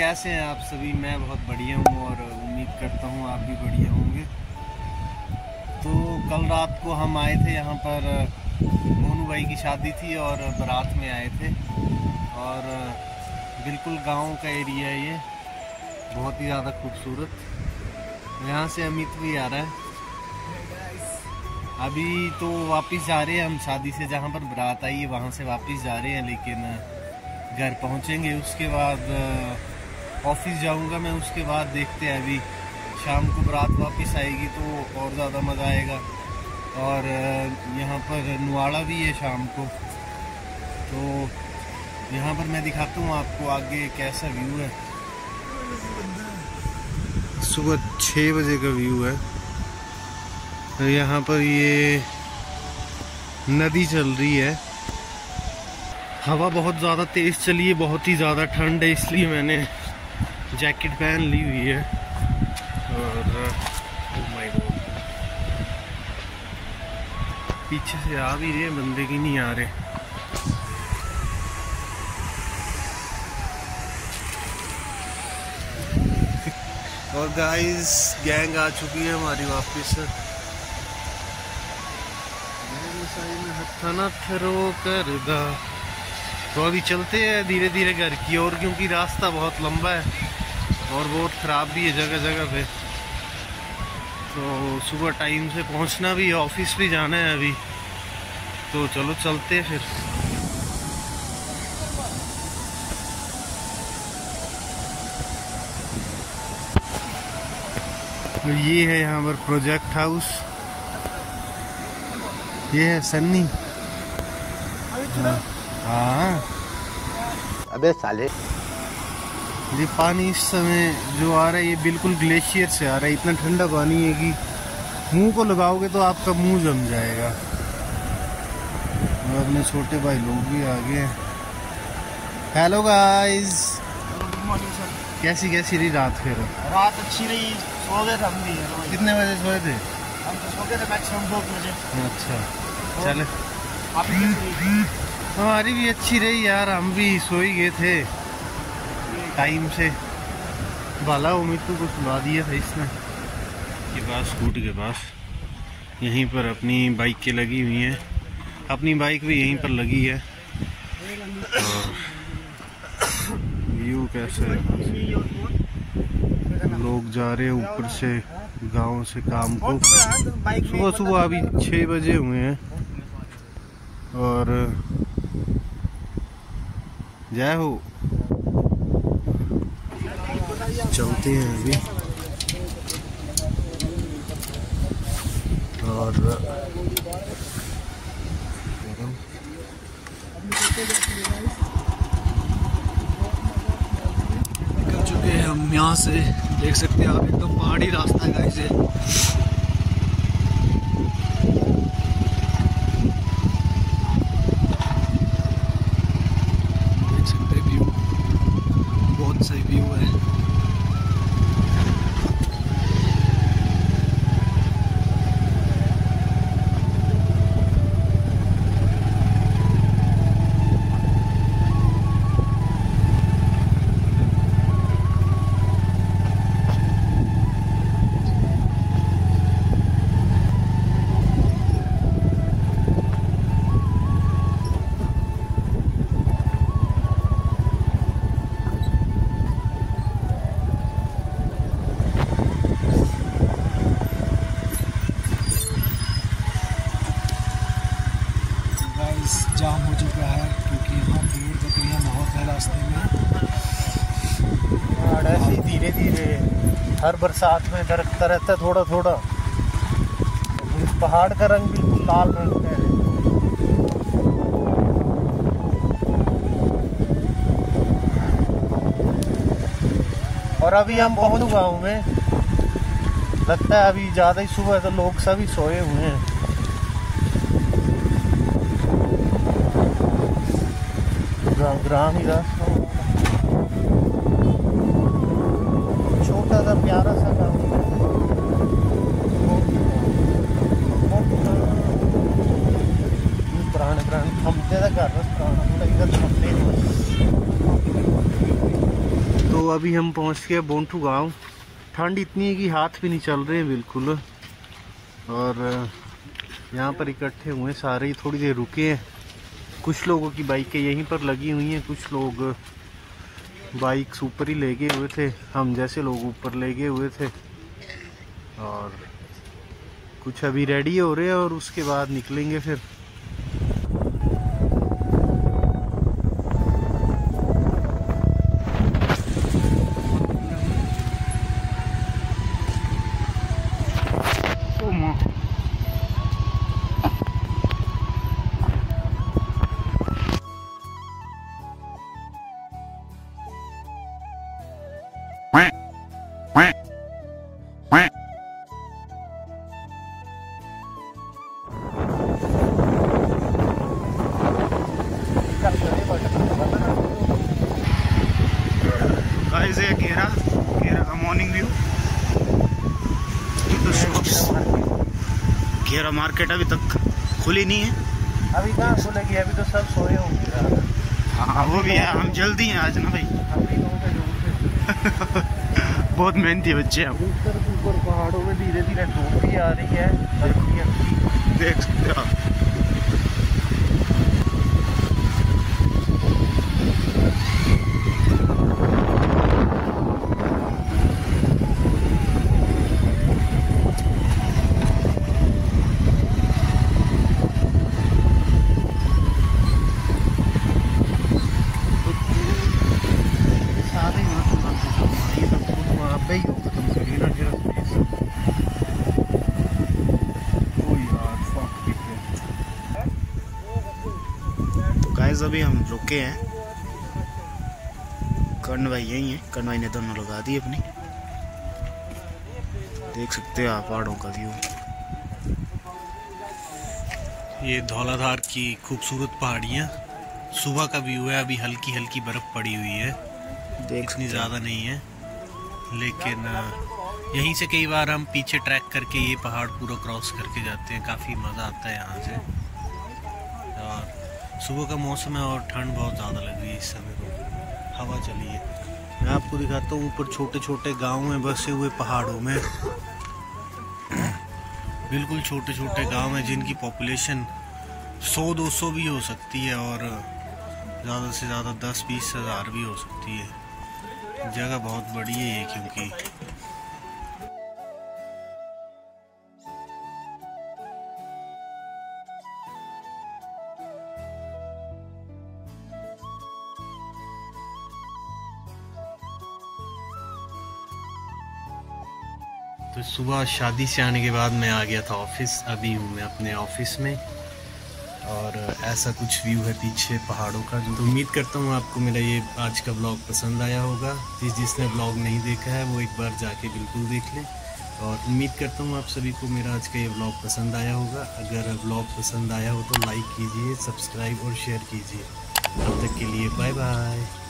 कैसे हैं आप सभी? मैं बहुत बढ़िया हूँ और उम्मीद करता हूँ आप भी बढ़िया होंगे। तो कल रात को हम आए थे यहाँ पर, मोनू भाई की शादी थी और बारात में आए थे। और बिल्कुल गांव का एरिया है ये, बहुत ही ज़्यादा खूबसूरत। यहाँ से अमित भी आ रहा है। अभी तो वापस जा रहे हैं हम शादी से, जहाँ पर बारात आई है वहाँ से वापस जा रहे हैं, लेकिन घर पहुँचेंगे। उसके बाद ऑफिस जाऊंगा मैं। उसके बाद देखते हैं, अभी शाम को बारात वापस आएगी तो और ज़्यादा मज़ा आएगा। और यहाँ पर नुआड़ा भी है शाम को, तो यहाँ पर मैं दिखाता हूँ आपको आगे कैसा व्यू है। सुबह 6 बजे का व्यू है। यहाँ पर ये नदी चल रही है। हवा बहुत ज़्यादा तेज़ चली है, बहुत ही ज़्यादा ठंड है, इसलिए मैंने जैकेट पहन ली हुई है। और ओह माय गॉड, पीछे से आ भी रहे बंदे की नहीं आ रहे। और गाइस गैंग आ चुकी है हमारी वापस। हथना थरो कर दा। तो अभी चलते हैं धीरे धीरे घर की ओर, क्योंकि रास्ता बहुत लंबा है और बहुत ख़राब भी है जगह जगह पे। तो सुबह टाइम से पहुंचना भी है, ऑफिस भी जाना है अभी। तो चलो चलते हैं फिर। तो ये है यहाँ पर प्रोजेक्ट हाउस। ये है सन्नी। हाँ अबे साले, ये पानी इस समय जो आ रहा है ये बिल्कुल ग्लेशियर से आ रहा है। इतना ठंडा पानी है कि मुंह को लगाओगे तो आपका मुंह जम जाएगा। और अपने छोटे भाई लोग भी आ गए। हेलो गाइस, कैसी रही रात? फिर रात अच्छी रही, सो गए थे हम भी। कितने बजे सोए थे? हम तो सो गए थे मैक्सिमम 2 बजे। अच्छा चले। आप हमारी भी अच्छी रही यार, हम भी सो ही गए थे टाइम से। बाला उमितू को सुला दिया था इसने के पास, स्कूट के पास। यहीं पर अपनी बाइक के लगी हुई हैं, अपनी बाइक भी यहीं पर लगी है। और व्यू कैसा है, लोग जा रहे हैं ऊपर से गांव से काम को। सुबह सुबह अभी 6 बजे हुए हैं। और जय हो, चलते हैं अभी। और निकल चुके हैं हम यहाँ से। देख सकते हैं आप, एकदम पहाड़ी रास्ता है गाइस ये। सही व्यू है। जाम हो चुका है क्योंकि यहाँ भीड़ बकरियाँ बहुत है रास्ते में। ऐसे ही धीरे धीरे हर बरसात में दरकता रहता है थोड़ा थोड़ा। इस पहाड़ का रंग बिल्कुल लाल रंग का है। और अभी हम पहुँच गाँव में। लगता है अभी ज़्यादा ही सुबह, तो लोग सभी सोए हुए हैं। ग्राम ही रास्ता, छोटा सा प्यारा सा गाँव है। पुराने थमते का घर, पुराना इधर थमते। तो तो अभी हम पहुंच गए बोंटू गांव। ठंड इतनी है कि हाथ भी नहीं चल रहे हैं बिल्कुल। और यहाँ पर इकट्ठे हुए सारे ही, थोड़ी देर रुके हैं। कुछ लोगों की बाइकें यहीं पर लगी हुई हैं, कुछ लोग बाइक्स ऊपर ही ले गए हुए थे, हम जैसे लोग ऊपर ले गए हुए थे। और कुछ अभी रेडी हो रहे हैं और उसके बाद निकलेंगे फिर। गाइस ये घेरा का मॉर्निंग व्यू। घेरा मार्केट अभी तक खुली नहीं है। अभी कहाँ खुलेगी, अभी तो सब सोए होंगे। हाँ वो भी है, हम जल्दी हैं आज ना भाई। बहुत मेहनती बच्चे हैं हम। ऊपर पहाड़ों में धीरे धीरे धूप भी आ रही है, देख सकते हो आप। गाइस अभी हम रुके हैं, कर्ण भाई यही है। कर्ण भाई ने दोनों लगा दी अपनी। देख सकते हो आप पहाड़ों का व्यू। ये धौलाधार की खूबसूरत पहाड़ियाँ, सुबह का व्यू है। अभी हल्की हल्की बर्फ पड़ी हुई है, इतनी ज़्यादा नहीं है, लेकिन यहीं से कई बार हम पीछे ट्रैक करके ये पहाड़ पूरा क्रॉस करके जाते हैं। काफ़ी मज़ा आता है यहाँ से। और सुबह का मौसम है और ठंड बहुत ज़्यादा लग रही है इस समय को। हवा चली है। मैं आपको दिखाता हूँ, ऊपर छोटे छोटे गाँव हैं बसे हुए पहाड़ों में। बिल्कुल छोटे छोटे गांव हैं जिनकी पॉपुलेशन 100-200 भी हो सकती है और ज़्यादा से ज़्यादा 10-20 हज़ार भी हो सकती है। जगह बहुत बड़ी है ये, क्योंकि तो सुबह शादी से आने के बाद मैं आ गया था ऑफिस। अभी हूँ मैं अपने ऑफिस में और ऐसा कुछ व्यू है पीछे पहाड़ों का। तो उम्मीद करता हूँ आपको मेरा ये आज का ब्लॉग पसंद आया होगा। जिसने ब्लॉग नहीं देखा है वो एक बार जाके बिल्कुल देख ले। और उम्मीद करता हूँ आप सभी को मेरा आज का ये ब्लॉग पसंद आया होगा। अगर ब्लॉग पसंद आया हो तो लाइक कीजिए, सब्सक्राइब और शेयर कीजिए। तब तक के लिए बाय बाय।